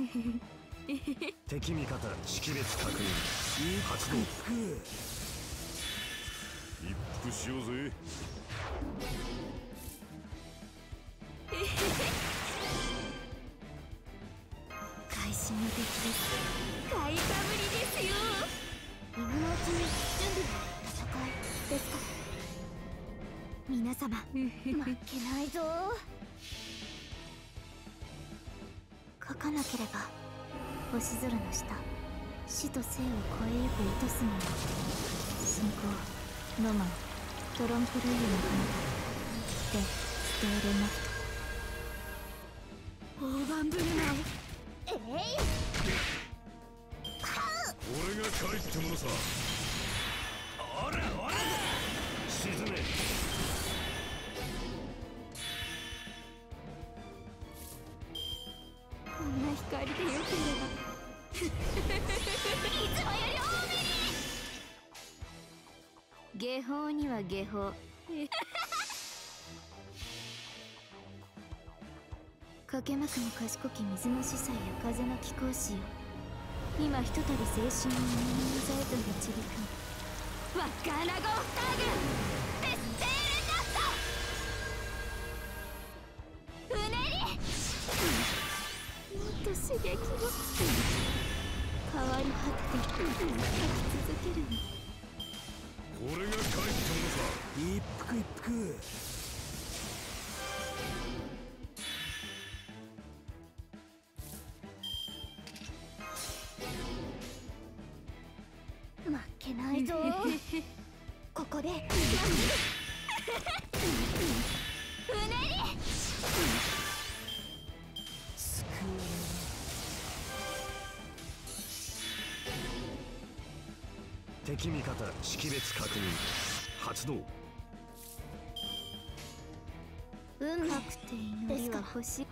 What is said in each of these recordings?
敵味方識別確認発動。 一服しようぜ。 会心の敵です。買いかぶりですよ。今のうちに準備戦いですか。皆様負けないぞ。書かなければ星空の下死と生を超えゆく糸すみの信仰ロマントロンプルイユの彼方でステールナフト大盤振る舞い。 俺が帰ってものさ。 おらおら沈め。 こんな光でよければいつもより多めに。下法には下法。かけまくの賢き水の司祭や風の貴公子よ。今ひとたび精神を水へと導くワッカーナゴースター軍デステールナットうねり。もっと刺激を変わり果てて書き続けるの。 俺が帰ってものさ。 一服一服。 負けないぞ。ここでうねり。 敵味方識別確認発動。 運なくて祈りは星。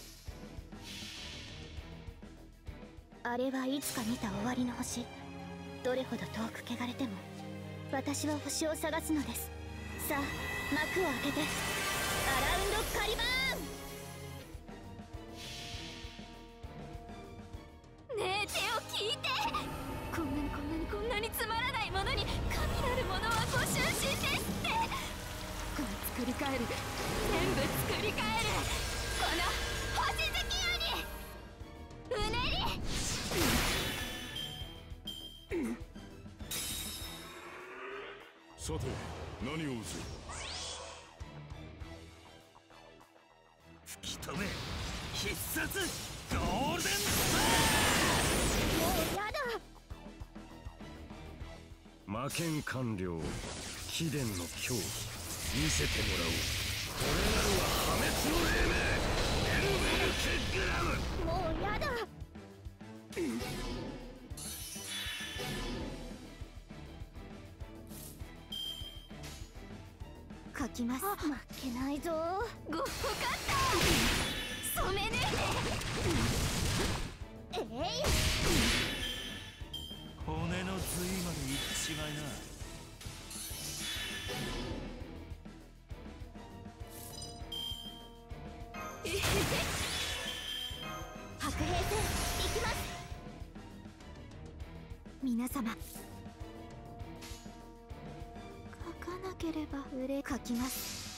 あれはいつか見た終わりの星。どれほど遠く汚れても私は星を探すのです。さあ幕を開けてアラウンドカリバーン。ねえ手を聞いて。こんなにつまらないものに神なるものはご執心ですって。この作り変える全部作り変えるこの星月夜にうねり。 さて何を打つ。 吹き止め必殺ゴールデンスもうやだ。 魔剣完了。貴殿の狂気見せてもらおう。これなるは破滅の黎明エルベルケグラム。 もうやだ。書きます。負けないぞ。ごほかった染めねえで。 骨の髄までいってしまいな。 白兵戦行きます。皆様書かなければ書きます。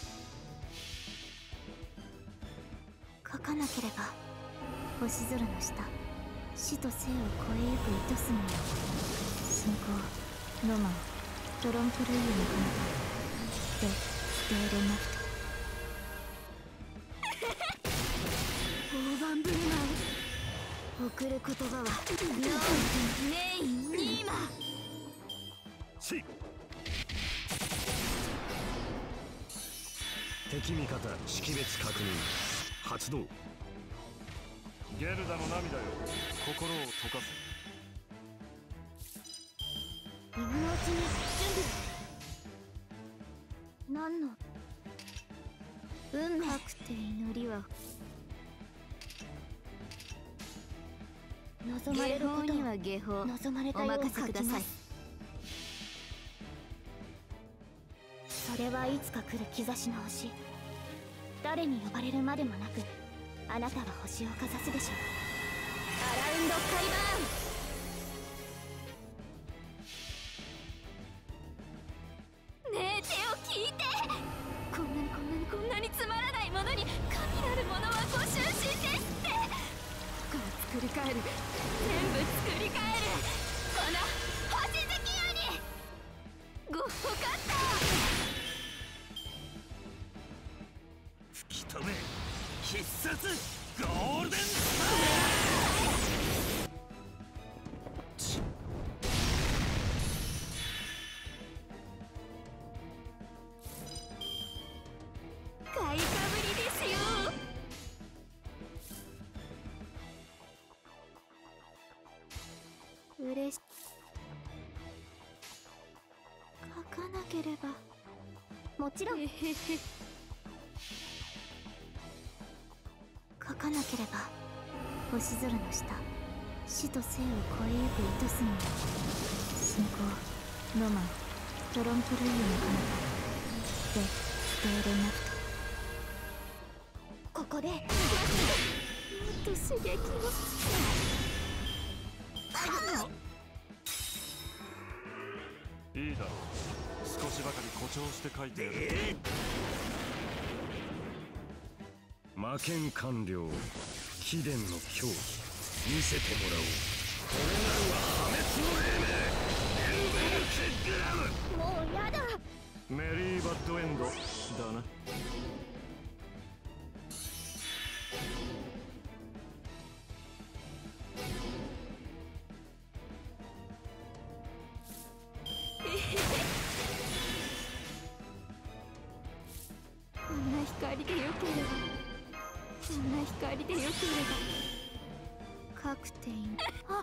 書かなければ星空の下死と生を超えゆく糸すみよ信仰ロマントロンプルイユの彼方でステールナフト大盤振る舞い。送る言葉はノーネインニーマ。 し敵味方識別確認発動。 ゲルダの涙よ心を溶かせ。 今のうちに準備。何の運なくて祈りは望まれることには下法望まれたよう書きます。それはいつか来る兆しの星。誰に呼ばれるまでもなくあなたは星をかざすでしょう。ア作り変える、全部作り変える、この星月夜に。ごかった。 吹き止め必殺ゴールデンスタ買いかぶりですよ。嬉し書かなければ。もちろん書かなければ。星空の下、死と生を超えゆく糸澄みの信仰、ロマン、トロンプルイユの彼方でステーレナフト。ここでもっと刺激を。 いいだろう。少しばかり誇張して書いてやる。 魔剣完了。貴殿の狂気見せてもらおう。これなるは破滅の英名、エルベルケグラム。 もうやだ。 メリーバッドエンドだな。 こんな光でよければ、こんな光でよければ。カクテイン。あ、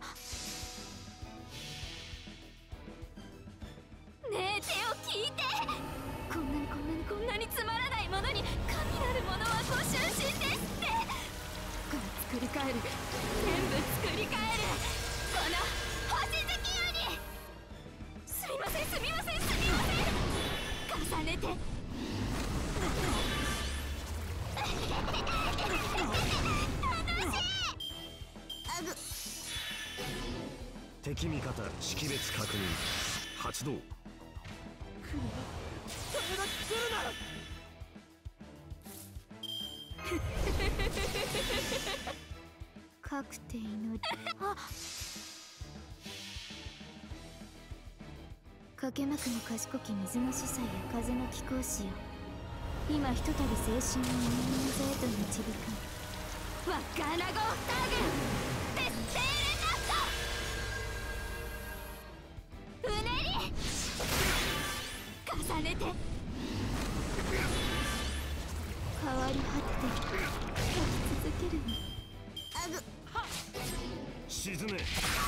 ねえ手を聞いて。こんなにつまらないものに神なるものはご就寝ですって。この作り変える、全部作り変える、この星月夜に。すみませんすみませんすみません。重ねて敵味方識別確認発動。 カクテイのあ、かけまくの賢き水の司祭や風の貴公子よ。今ひとたび青春の人間の座へと導くワッカーナゴータグテステーレナット。うねり重ねて変わり果てて書き続けるの。あぐ沈め。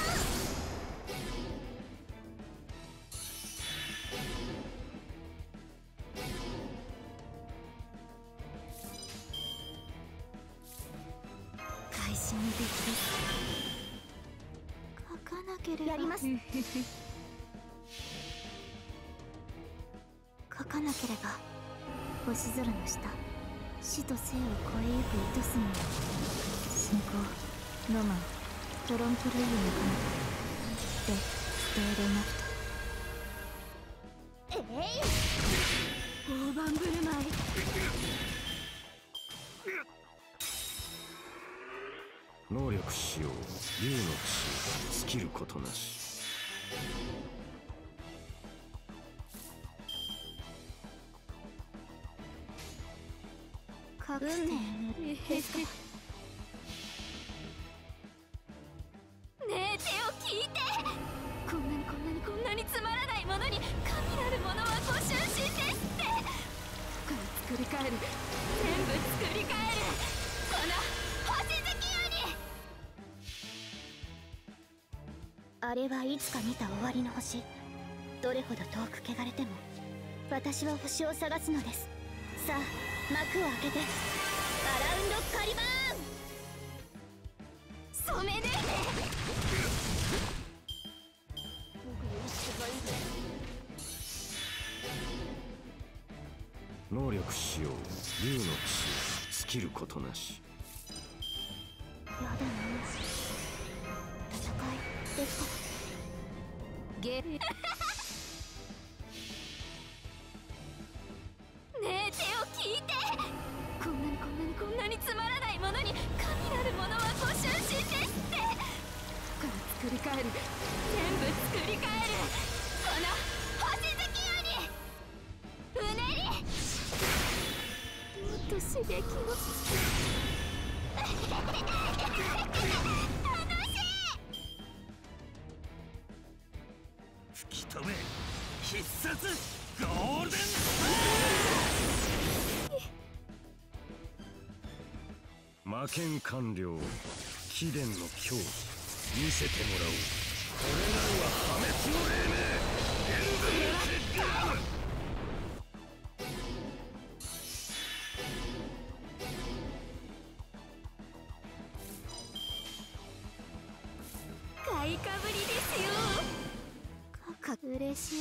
会心の出来です。書かなければやります。書かなければ星空の下、死と生を超えゆく糸澄みの信仰、ロマン、トロンプルイユの彼方でステーレナフト。大盤振る舞い。 能力使用竜の血尽きることなし。 カクテイですか。ねえ手を聞いて。こんなにつまらないものに神なるものはご就寝ですって。この作り変える、全部作り変える、この星月夜に。あれはいつか見た終わりの星。どれほど遠く汚れても私は星を探すのです。さあ幕を開けてアラウンドカリバーン。染め抜いて。 能力使用竜の血尽きることなし。 やだな。戦いですか。ゲねえ手を聞いて。こんなにつまらないものに神なるものはご就寝ですって。 作り変える、全部作り変える。この星月夜にうねり、もっと刺激を。 吹き止め必殺ゴールデン魔剣完了。貴殿の脅威見せてもらおう。これなるは破滅の英明エンブルキッドラム。 買いかぶりですよ。嬉しい。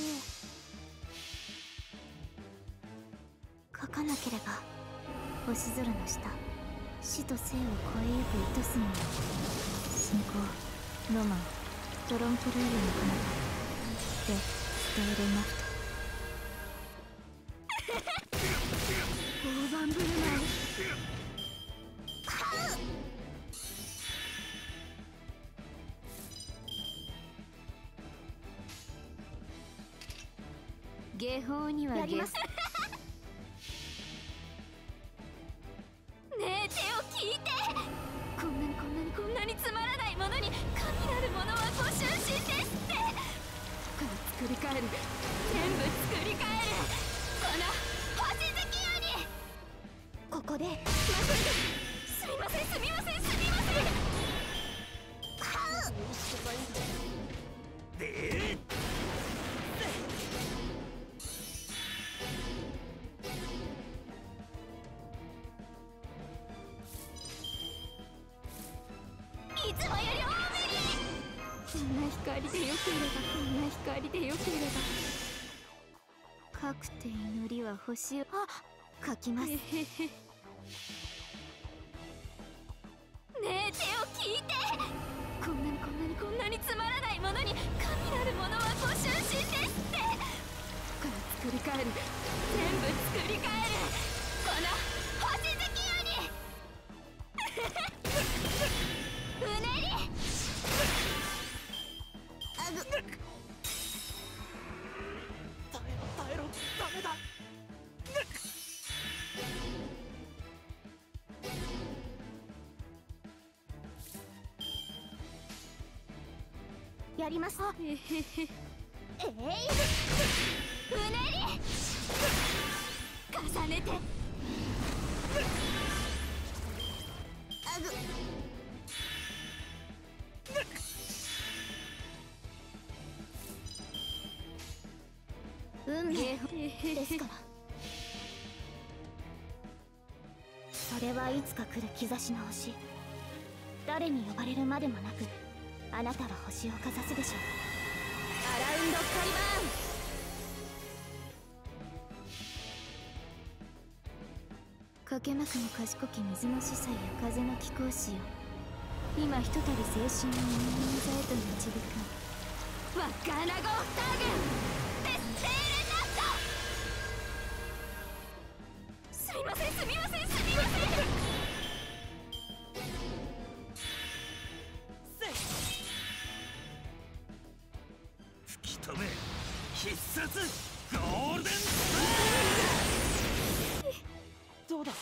書かなければ星空の下、死と生を超えゆく糸澄みよ。信仰、ロマン、トロンプルーユの彼方でステールナフト。大盤振る舞い。下法にはやります。ねえ、手を聞いて。こんなにつまらないものに神なるものはご就寝ですって。この作り変える、全部作り変える。この星月夜に。ここですみません、すみません。 でいつもより多めに。こんな光でよければ。かくて祈りは星を書きます。ねえ、手を聞いて。こんなにつまらないものに神なるものはご就寝ですって。この作り変える、全部作り変える。この星月夜にうねり。 耐えろダメだ。 やります。うねり重ねて。運命ですから。それはいつか来る兆しの星。誰に呼ばれるまでもなく、あなたは星をかざすでしょう。アラウンドカリバーン。かけまくの賢き水の司祭や風の貴公子よ。今ひとたび精神を人間座へと導くワッカーナゴーフター軍デステールナット。すみません。 吹き止め必殺ゴールデンどうだ。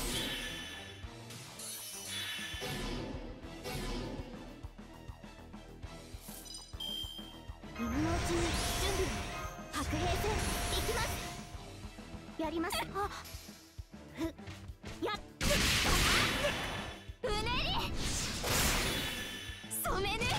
今のうちに準備を。白兵戦行きます。やります。うねり染め抜いて。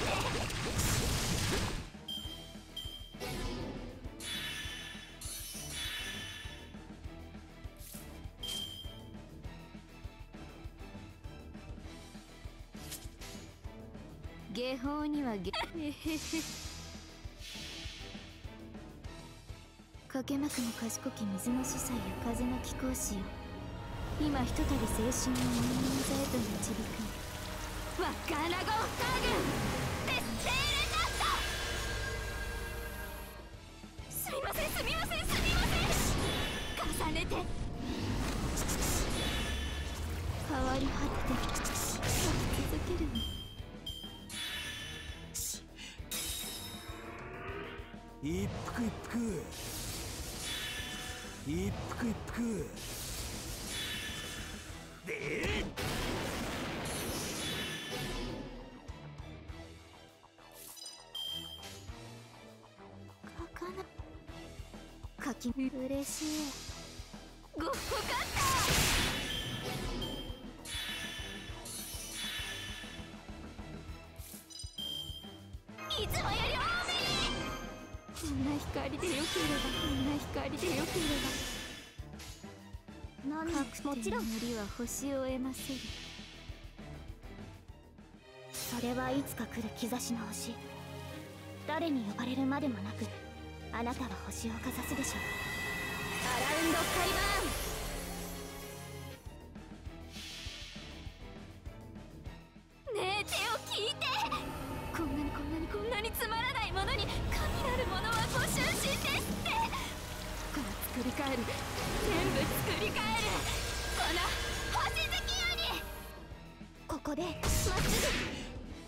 下法にはかけまくの賢き水の司祭や風の貴公子よ。今ひとたび精神を人間座へと導くワッカーナゴーフター軍デステールナット。すみません。重ねて。変わり果てて生き続けるの。 一服一服一服一服で書き嬉しい。ごかった。いつもより多めに。こんな光でよければ、こんな光でよければ。もちろん森は星を得ません。それはいつか来る兆しの星。誰に呼ばれるまでもなく、あなたは星をかざすでしょう。アラウンドカリバーン。ねえ、手を聞いて。こんなにつまらないものに神なるものはご就寝ですって。この作り変える、全部作り変える、この星月夜に。ここでまっすぐ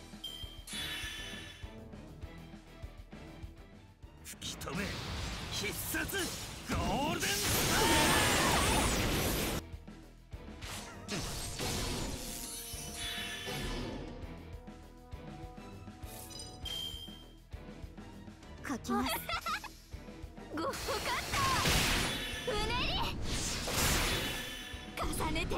吹き飛べ必殺ゴールデンスター書きます。ごかった。うねり重ねて。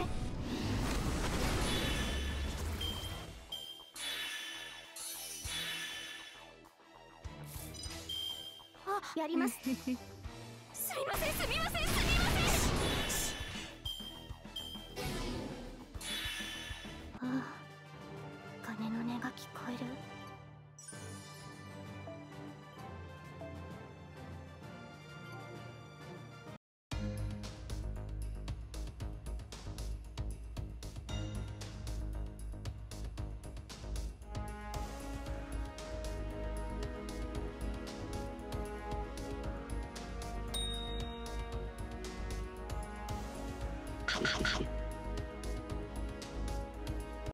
あ、やります。すみません、すみません、すみません。ああ、鐘の音が聞こえる。 よし